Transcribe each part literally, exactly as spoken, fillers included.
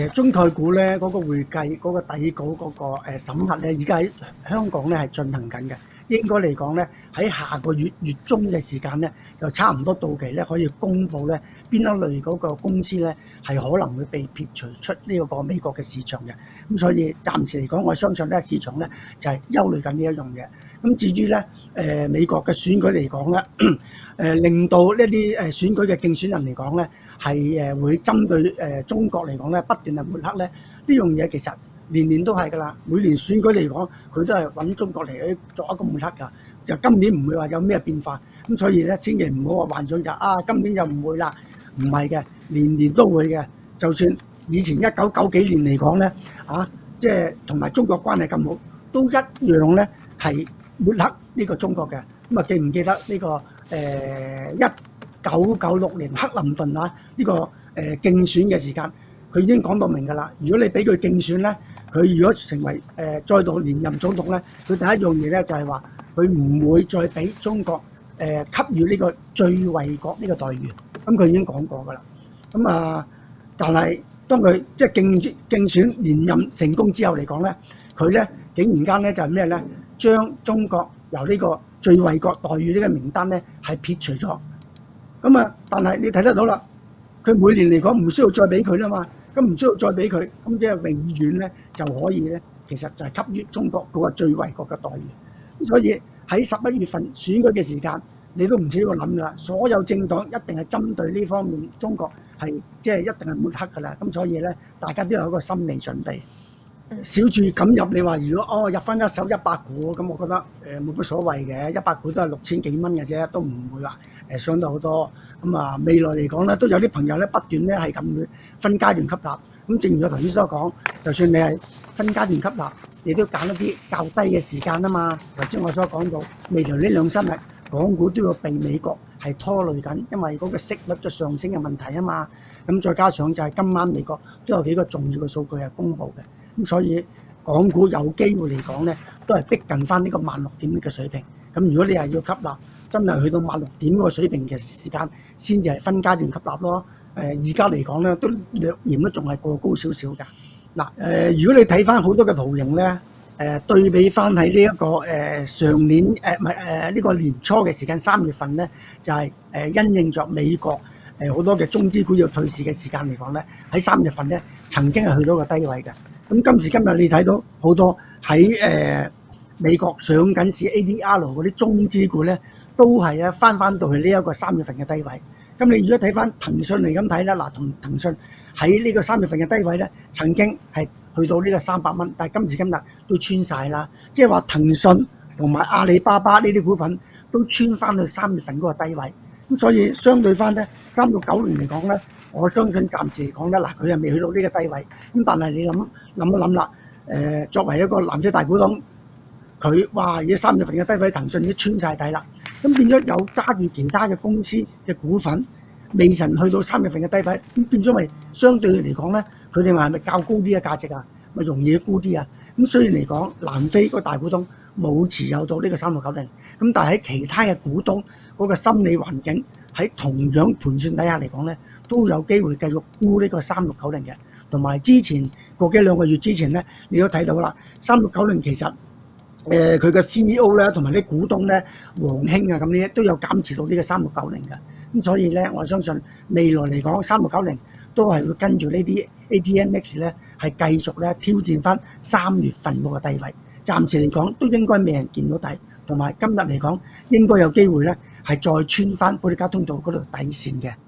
誒中概股咧嗰個會計嗰個底稿嗰個誒審核咧，而家喺香港咧係進行緊嘅。應該嚟講咧，喺下個月月中嘅時間咧，就差唔多到期咧，可以公布咧邊一類嗰個公司咧係可能會被撇除出呢個美國嘅市場嘅。咁所以暫時嚟講，我相信咧市場咧就係憂慮緊呢一樣嘢。咁至於咧誒美國嘅選舉嚟講咧，誒令到呢啲誒選舉嘅競選人嚟講咧，係誒會針對誒中國嚟講咧不斷係抹黑咧呢樣嘢，其實年年都係㗎啦。每年選舉嚟講，佢都係揾中國嚟作一個抹黑㗎。就今年唔會話有咩變化，咁所以咧千祈唔好話幻想就啊今年就唔會啦，唔係嘅，年年都會嘅。就算以前一九九幾年嚟講咧，啊即係同埋中國關係咁好，都一樣咧係抹黑呢個中國嘅。咁啊記唔記得呢個誒一九九六年克林頓啊呢個誒競選嘅時間，佢已經講到明㗎啦。如果你俾佢競選咧，佢如果成為誒再度連任總統咧，佢第一樣嘢咧就係話佢唔會再俾中國誒給予呢個最惠國呢個待遇。咁佢已經講過㗎啦。咁啊，但係當佢即係競競選連任成功之後嚟講咧，佢咧竟然間咧就係咩咧？將中國由呢個最惠國待遇呢個名單咧係撇除咗。咁啊，但係你睇得到啦，佢每年嚟講唔需要再俾佢啦嘛。咁唔需要再俾佢，咁即係永遠咧就可以咧，其實就係給予中國嗰個最惠國嘅待遇。所以喺十一月份選舉嘅時間，你都唔使要諗㗎啦。所有政黨一定係針對呢方面，中國係即係一定係抹黑㗎啦。咁所以咧，大家都有一個心理準備。小注咁入，你話如果哦入翻一手一百股，咁我覺得誒冇乜所謂嘅，一百股都係六千幾蚊嘅啫，都唔會話誒上到好多。咁啊未來嚟講咧，都有啲朋友咧不斷咧係咁分階段吸納。咁正如我頭先所講，就算你係分階段吸納，你都揀一啲較低嘅時間啊嘛。頭先我所講到，未來呢兩三日港股都要被美國係拖累緊，因為嗰個息率嘅上升嘅問題啊嘛。咁再加上就係今晚美國都有幾個重要嘅數據係公布嘅。咁所以港股有機會嚟講咧，都係逼近翻呢個萬六點嘅水平。咁如果你係要吸納，真係去到萬六點嗰個水平嘅時間，先至係分階段吸納咯。誒而家嚟講咧，都略嫌都仲係過高少少㗎。嗱誒，如果你睇翻好多嘅圖形咧，誒對比翻喺呢一個誒上年誒唔係誒呢個年初嘅時間三月份咧，就係誒因應著美國誒好多嘅中資股要退市嘅時間嚟講咧，喺三月份咧曾經係去到個低位嘅。咁今時今日你睇到好多喺誒美國上緊至 A D R 嗰啲中資股咧，都係咧翻翻到去呢一個三月份嘅低位。咁你如果睇翻騰訊嚟咁睇咧，嗱同騰訊喺呢個三月份嘅低位咧，曾經係去到呢個三百蚊，但係今時今日都穿晒啦。即係話騰訊同埋阿里巴巴呢啲股份都穿翻去三月份嗰個低位。咁所以相對翻咧，三到九年嚟講咧，我相信暫時嚟講咧，嗱佢係未去到呢個低位。咁但係你諗諗一諗啦，誒作為一個藍籌大股東，佢哇而家三月份嘅低位，騰訊已經穿晒底啦。咁變咗有揸住其他嘅公司嘅股份，未曾去到三月份嘅低位，咁變咗咪相對嚟講咧，佢哋話係咪較高啲嘅價值啊？咪容易沽啲啊？咁雖然嚟講，南非個大股東冇持有到呢個三六九零，咁但係喺其他嘅股東嗰個心理環境喺同樣盤算底下嚟講咧，都有機會繼續沽呢個三六九零嘅。同埋之前個幾兩個月之前咧，你都睇到啦，三六九零其實誒佢嘅 C E O 咧同埋啲股東咧，黃興啊咁呢都有減持到呢個三六九零嘅。咁所以咧，我相信未來嚟講，三六九零都係會跟住呢啲 A T M X 咧，係繼續咧挑戰翻三月份嗰個低位。暫時嚟講都應該未人見到底，同埋今日嚟講應該有機會咧係再穿翻保歷加通道嗰條底線嘅。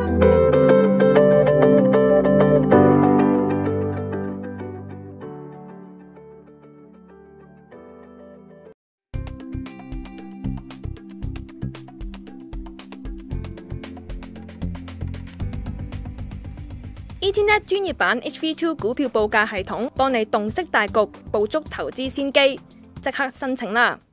E T Net 專業版 H V 二 股票報價系統，幫你洞悉大局，捕捉投資先機，即刻申請啦！